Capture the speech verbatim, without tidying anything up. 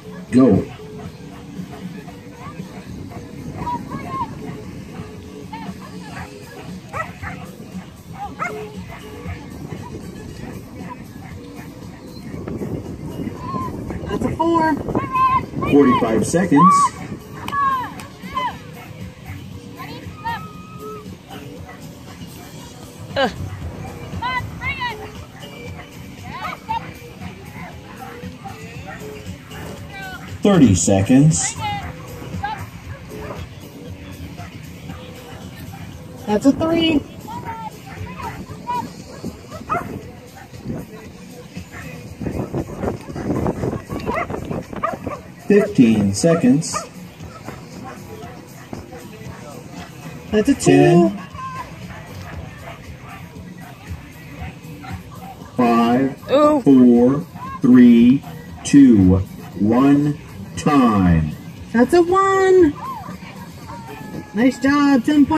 Go. That's a four. forty-five seconds. Uh. thirty seconds. That's a three. fifteen seconds. That's a two. ten. five. Oh. four. three. two. one. Time. That's a one. Nice job. ten points.